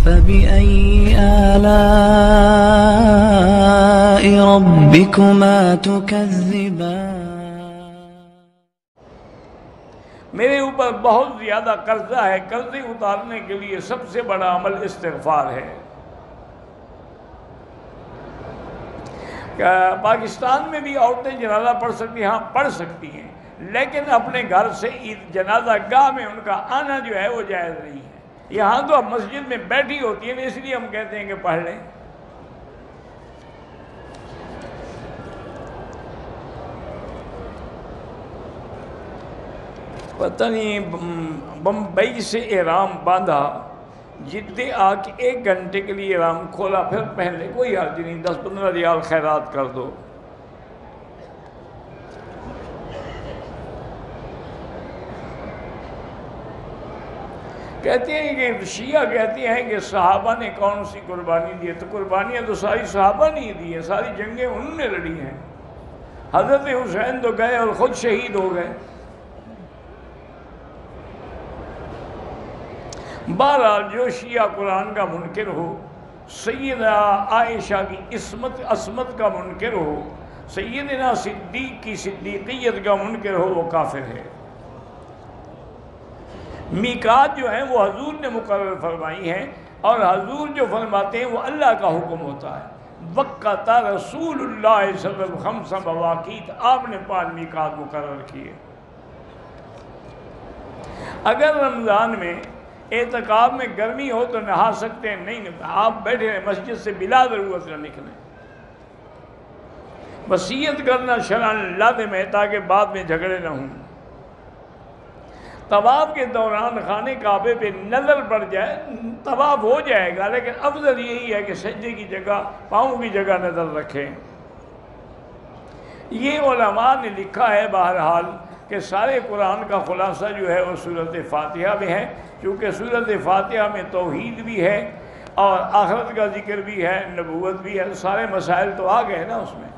فبأي آلاء ربكما تكذبان؟ میرے اوپر بہت زیادہ قرضہ ہے، قرضے اتارنے کے لیے سب سے بڑا عمل استغفار ہے۔ پاکستان میں بھی عورتیں جنازہ پڑھ سکتی ہیں، ہاں پڑھ سکتی ہیں، لیکن اپنے گھر سے جنازہ گاہ میں ان کا آنا جو ہے وہ جائز نہیں ہے۔ یہاں تو اب مسجد میں بیٹھی ہوتی ہیں، اس لیے ہم کہتے ہیں کہ پڑھ لیں۔ پتہ نہیں بمبئی سے احرام باندھا، جدے آ کے 1 گھنٹے کے لیے احرام کھولا، پھر پہن لے، کوئی حرج نہیں، 10-15 ریال خیرات کر دو۔ کہتے ہیں کہ شیعہ کہتے ہیں کہ صحابہ نے کون سی قربانی دی ہے، تو قربانیاں تو ساری صحابہ نے دی ہیں، ساری جنگیں انہوں نے لڑی ہیں۔ حضرت حسین تو گئے اور خود شہید ہو گئے۔ بہرحال جو شیعہ قرآن کا منکر ہو، سیدہ عائشہ کی عصمت کا منکر ہو، سیدنا صدیق کی صدیقیت کا منکر ہو، وہ کافر ہے۔ میقات جو ہیں وہ حضور نے مقرر فرمائی ہیں، اور حضور جو فرماتے ہیں وہ اللہ کا حکم ہوتا ہے۔ وقت رسول اللہ صلی اللہ علیہ وسلم 5 مواقیت، آپ نے 5 میقات مقرر کیے۔ اگر رمضان میں اعتکاف میں گرمی ہو تو نہا سکتے ہیں، نہیں آپ بیٹھے رہیں مسجد سے بلا ضرورت نہ نکلیں۔ وصیت کرنا شرعاً لازم ہے تاکہ بعد میں جھگڑے نہ ہوں۔ طواف کے دوران خانے کعبے پہ نظر پڑ جائے، طواف ہو جائے گا، لیکن افضل یہی ہے کہ سجدے کی جگہ، پاؤں کی جگہ نظر رکھیں۔ یہ علماء نے لکھا ہے بہرحال کہ سارے قرآن کا خلاصہ جو ہے وہ سورۃ فاتحہ میں ہے، کیونکہ سورۃ فاتحہ میں توحید بھی ہے اور آخرت کا ذکر بھی ہے، نبوت بھی ہے، سارے مسائل تو آ گئے نا اس میں۔